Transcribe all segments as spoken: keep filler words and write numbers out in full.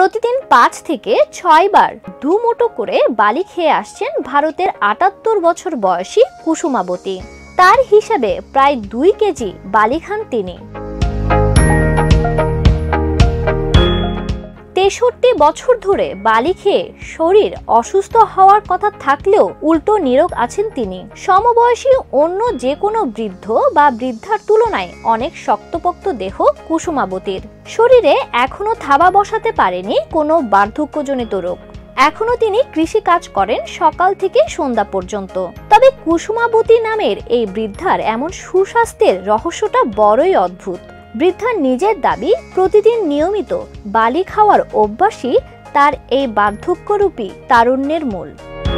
প্রতিদিন পাঁচ থেকে ছয় বার দু মুঠো করে বালি খেয়ে আসছেন ভারতের আটাত্তর বছর বয়সী কুসুমাবতী। তার হিসাবে প্রায় দুই কেজি বালি খান তিনি। তেষট্টি বছর ধরে বালি খেয়ে শরীর অসুস্থ হওয়ার কথা থাকলেও উল্টো নিরোগ আছেন তিনি। সমবয়সী অন্য যে কোনো বৃদ্ধ বা বৃদ্ধার তুলনায় অনেক শক্তপোক্ত দেহ কুসুমাবতীর। শরীরে এখনো থাবা বসাতে পারেনি কোনো বার্ধক্যজনিত রোগ। এখনো তিনি কৃষি কাজ করেন সকাল থেকে সন্ধ্যা পর্যন্ত। তবে কুসুমাবতী নামের এই বৃদ্ধার এমন সুস্বাস্থ্যের রহস্যটা বড়ই অদ্ভুত। বৃদ্ধার নিজের দাবি, প্রতিদিন নিয়মিত বালি খাওয়ার অভ্যাসই তার এই বার্ধক্যরূপী তারুণ্যের মূল।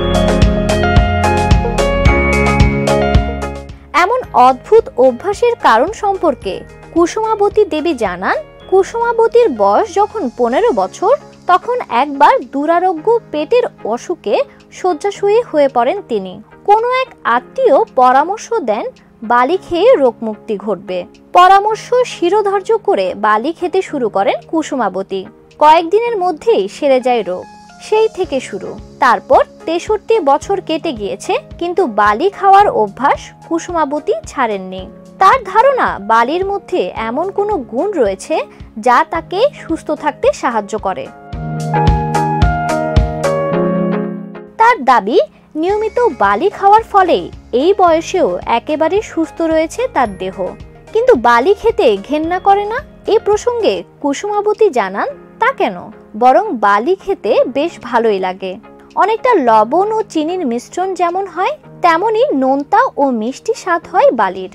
এমন অদ্ভুত অভ্যাসের কারণ সম্পর্কে কুসুমাবতী দেবী জানান, কুসুমাবতীর বয়স যখন পনেরো বছর তখন একবার দুরারোগ্য পেটের অসুখে শয্যাশয়ী হয়ে পড়েন তিনি। কোনো এক আত্মীয় পরামর্শ দেন বালি খেয়ে রোগমুক্তি ঘটবে। পরামর্শ শিরোধার্য করে বালি খেতে শুরু করেন কুসুমাবতী। কয়েকদিনের মধ্যেই সেরে যায় রোগ। সেই থেকে শুরু। তারপর তেষট্টি বছর কেটে গিয়েছে, কিন্তু বালি খাওয়ার অভ্যাস কুসুমাবতী ছাড়েননি। তার ধারণা, বালির মধ্যে এমন কোনো গুণ রয়েছে যা তাকে সুস্থ থাকতে সাহায্য করে। তার দাবি, নিয়মিত বালি খাওয়ার ফলে এই বয়সেও একেবারে সুস্থ রয়েছে তার দেহ। কিন্তু বালি খেতে ঘেন্না করে না। এই প্রসঙ্গে কুসুমাবতী জানান, তা কেন, বরং বালি খেতে বেশ ভালোই লাগে। অনেকটা লবণ ও চিনির মিশ্রণ যেমন হয়, তেমনই নোনতা ও মিষ্টি স্বাদ হয় বালির।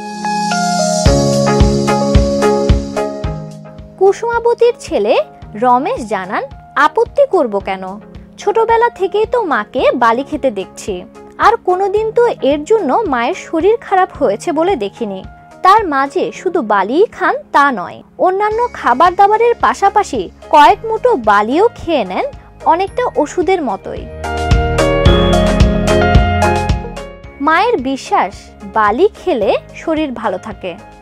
কুসুমাবতীর ছেলে রমেশ জানান, আপত্তি করব কেন, ছোটবেলা থেকেই তো মাকে বালি খেতে দেখছি, আর কোনোদিন তো এর জন্য মায়ের শরীর খারাপ হয়েছে বলে দেখিনি। তার মাঝে শুধু বালিই খান তা নয়, অন্যান্য খাবার দাবারের পাশাপাশি কয়েক মুঠো বালিও খেয়ে নেন, অনেকটা ওষুধের মতোই। মায়ের বিশ্বাস, বালি খেলে শরীর ভালো থাকে।